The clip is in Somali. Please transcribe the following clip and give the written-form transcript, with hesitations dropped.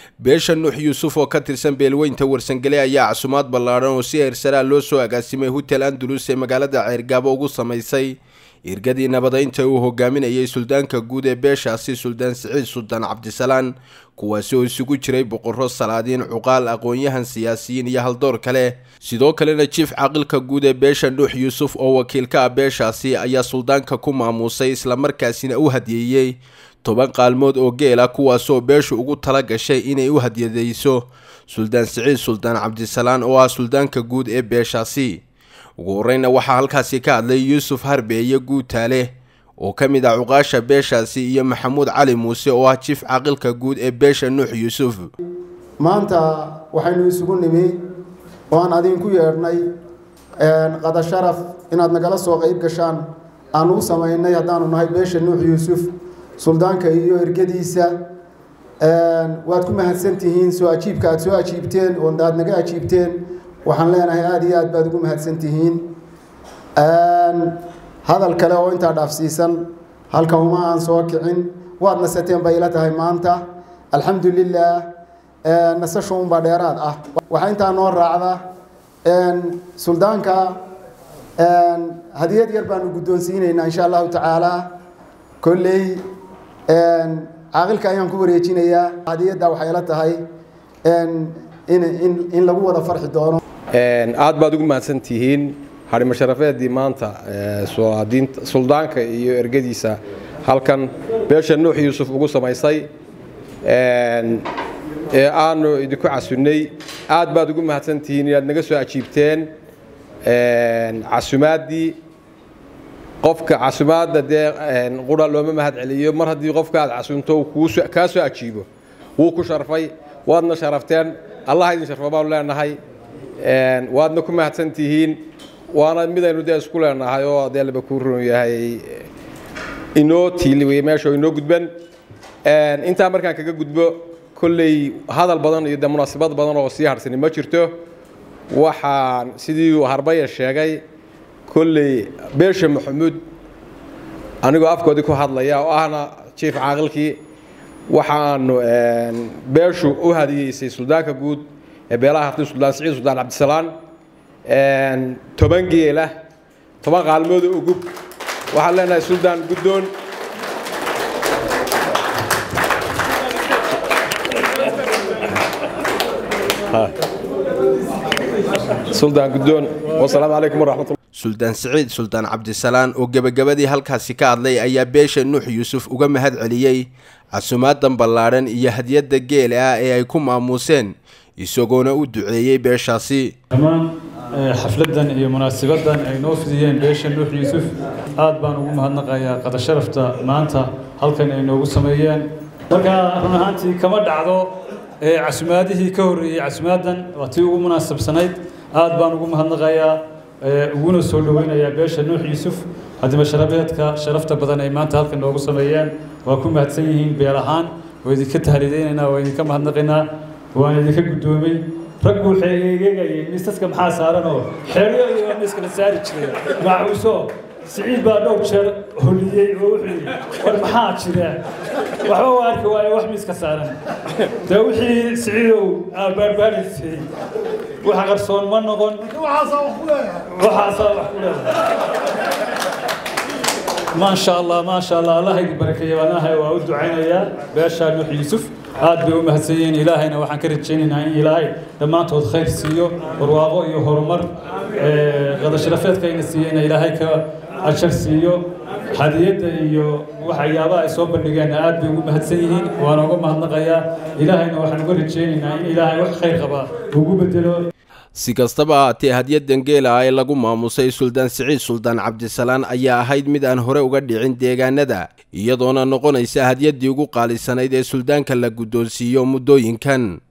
beesha Nuux Yuusuf oo ka tirsan beelweynta Warsangale ayaa casumaad ballaaran oo si heersaraa loo soo agaasimay Hotel Andalus ee magaalada Ceergabo ugu sameysay irgadii nabadaynta uu hogaaminayay suldaanka guud ee beeshaasi Suldaan Siciid Suldaan Cabdisalaan kuwaas oo isugu jiray boqorro salaadiin cuqaal aqoon-yahan siyaasiyiin iyo haldoor kale sidoo kalena chief aqalka guud ee beesha Nuux Yuusuf oo wakiilka beeshaasi ayaa suldaanka ku maamusay isla markaasina u hadiyay 10 qaalmood oo geela kuwaas oo beeshu ugu tala gashay inay u hadiyadeyso Suldaan Siciid Suldaan Cabdisalaan oo ah suldaanka guud ee beeshaasi ugu horeyna waxa halkaasi ka hadlay Yuusuf Harbeeye Guutaale oo kamid ah cuqaasha beeshaasi iyo Maxamuud Cali Muuse oo ah chief aqalka guud ee beesha Nuux Yuusuf maanta waxaynu isugu nimi waan adinku yeernay qada sharaf inaad nagala soo qayb gashaan aan u sameeynay hadaan nahay beesha Nuux Yuusuf suldaanka iyo irgadiisa waad ku mahadsantihiin soo ajiibka aad soo ajiibteen oo aad naga ajiibteen waxaan leenahay aad iyo aad baad ugu mahadsantihiin hadal kale oo inta dhaafsiisan halka uma aan soo kicin waad nasateen bay ila tahay maanta alxamdulillah nasasho baa dheeraad ah waxa inta noo raacda suldaanka hadiyad yar baan u guddoonsiinaynaa insha Allah taala kulli aqalka ayaan ku wareejinayaa hadiyada waxay ila tahay in lagu wada farxi doono aad baad ugu mahadsantihiin harimo sharafeedii maanta suldaanka iyo ergadiisa halkan beesha Nuux Yuusuf ugu sameysay aanu idinku casuunay aad baad ugu mahadsantihiin inaad naga soo ajiibteen casuumaadii qofka casuumaadda qura looma mahad celiyo mar haddii qofka aad casuunto uu ka soo ajiibo wuu ku sharfay waadna sharafteen Allah idin sharfo baan leenahay waadna ku mahadsantihiin waana midaynu isku leenahay oo adeelba ku run yahay inoo tiilay meesha inoo gudban inta markaan kaga gudbo kullay hadal badan iyo munaasabad badan oo si harsan ma jirto waxaan sidii uu Harbeeye sheegay kullay beesha Maxamuud anigoo afkoodii ku hadlaya oo ahna chief aqalkii waxaanu beeshu u hadiyeysay suldaanka guud ee beelaha Suldaan Siciid Suldaan Cabdisalaan 10 geela 10 qaalmood oo gub waxaan leenahay suldaan guddoon suldaan guddoon wassalaamu calaykum waraxmatullahi Suldaan Siciid Suldaan Cabdisalaan oo gabagabadii halkaasi ka hadlay ayaa beesha Nuux Yuusuf uga mahad celiyay casuumaadan ballaaran iyo hadiyada geel ah ee ay ku maamuseen isagoona u duceeyay beeshaasi xafladan iyo munaasabadan ay noo fidiyeen beesha Nuux Yuusuf aad baan ugu mahadnaqayaa qada sharafta maanta halkan ay noogu sameeyeen marka run ahaantii kama dhacdo casuumaadihii ka horeeyay casuumaadan waa tii ugu munaasabsanayd aad baan ugu mahadnaqayaa uguna soo dhaweynayaa beesha Nuux Yuusuf hadima sharafta badan ay maanta halkan noogu sameeyeen waa ku mahadsan yihiin beel ahaan oo idinka tahliideynaa oo idinka mahadnaqinaa waan idinka guddoomay raggu waxay eegayeen miisaska maxaa saaran oo xeeriyo iyo miiska la saari jiray maacuuso Siciid baa dhowr jeer holiyay oo wixii war maxaa jira waxa uu arkay waa wax miiska saaran wixii Siciidow baarbaarisi waxa qarsoon ma noqon waxa wax ku leeyahay ما شاء الله الله يبارك يا waa u ducaynaya beesha Nuux Yuusuf aad bay u mahadsanyihiin ilaahayna waxaan ka rajaynaynaa in ilaahay dhammaantood khayr siiyo barwaaqo iyo horumar qada sharafeedka in siiyayna ilaahay ka ajar siiyo hadiyada iyo waxyaabaha ay soo bandhigeen aad bay ugu mahadsan yihiin waana uga mahadnaqayaa ilaahayna waxaan uga rajaynaynaa in ilaahay wax khayr qaba ugu bedelo si kastaba ahaatee hadiyadan geela ay lagu maamusay Suldaan Siciid Suldaan Cabdisalaan ayaa ahayd mid aan hore uga dhicin deegaanada iyadoona noqonaysa hadiyadii ugu qaalisanayd ee suldaanka la guddoonsiiyo muddooyinkan